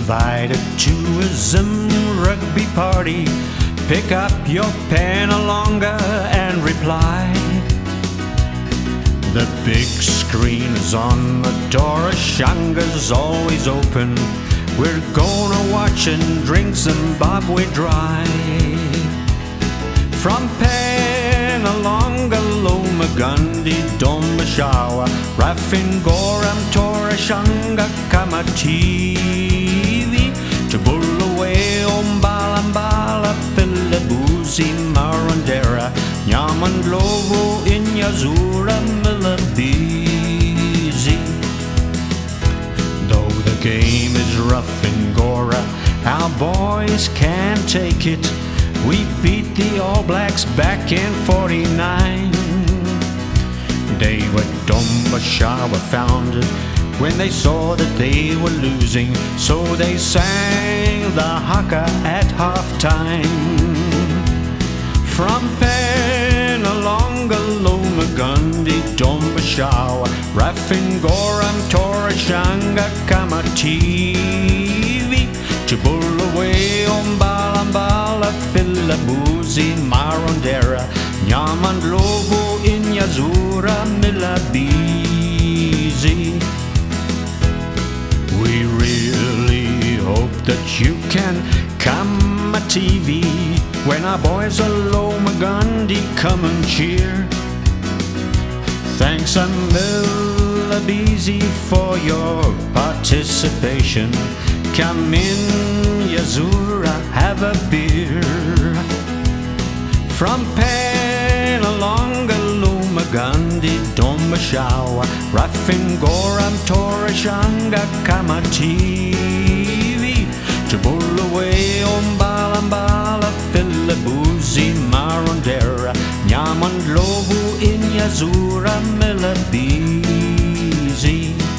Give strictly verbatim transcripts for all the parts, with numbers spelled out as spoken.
invited to a Zim Rugby Party. Pick up your pen longer and reply. The big screen is on, the door of Shanga's always open. We're gonna watch and drink Zimbabwe dry. From Penalonga, Loma, Gundy, Dombashawa, Rafingoram, Torashanga, Kamativi, Tabulawe, Ombalambala, Philabuzi, Marondera, Nyamandlovo, Inyazura, Milabizi. Though the game is rough in Gora, our boys can't take it. We beat the All Blacks back in forty-nine. They were Dombashawa founded when they saw that they were losing, so they sang the haka at halftime. From Penalonga, Loma, Gundy, Dombashawa, Rafingoram, Torashanga, Kamativi, Chibulawe, Ombalambala, Philabuzi, Marondera, Nyamandlovo, Inyazura, Milabizi. We really hope that you can come a T V when our boys are Loma, Gundy, come and cheer. Thanks a Milabizi for your participation. Come in, Yazura, have a beer. From Penalonga, Loma, Gundy, Dombashawa, Rafingoram, Torashanga, Kamativi, Tabulawe, Ombalambala, Philabuzi, Marondera, Nyamandlovu, Inyazura, Milabizi.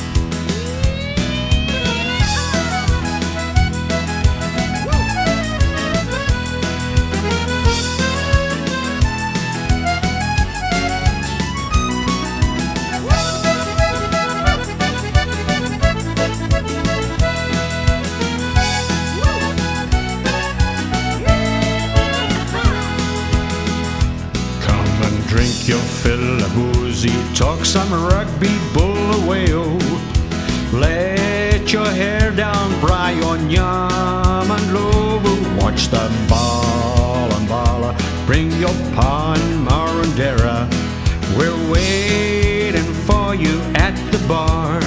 Drink your fill of boozy, talk some rugby, bullaway-o. Let your hair down, Brian Nyamandlovu. Watch the ball and balla, bring your pan, Marondera. We're waiting for you at the bar.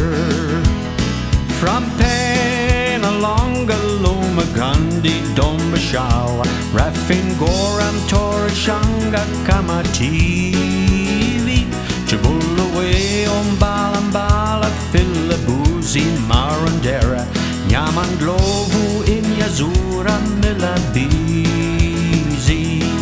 From Penalonga, Loma, Gundy, Dombashawa, Rafingoram, Torashanga, Kamativi, Tabulawe, Ombalambala, Philabuzi, Marondera, Nyamandlovu, Inyazura, Milabizi.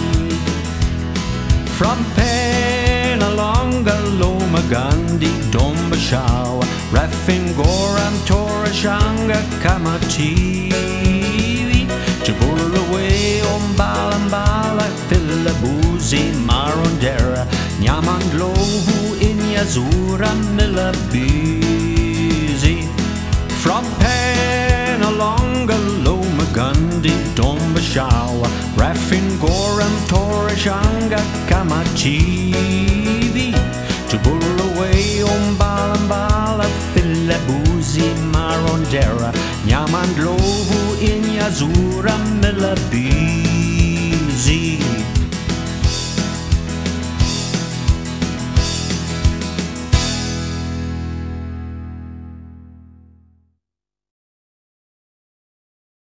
From Penalonga, Loma, Gundy, Dombashawa, Rafingoram, Torashanga, Kamativi, Tabulawe, Ombalambala, Philabuzi, Marondera, Nyamandlovu, Inyazura, Milabizi. From Penalonga, Loma, Gundy, Dombashawa, Rafingoram, Torashanga, Kamativi, Tabulawe, Ombalambala, Philabuzi, Marondera, Nyamandlovu, Inyazura, Milabizi.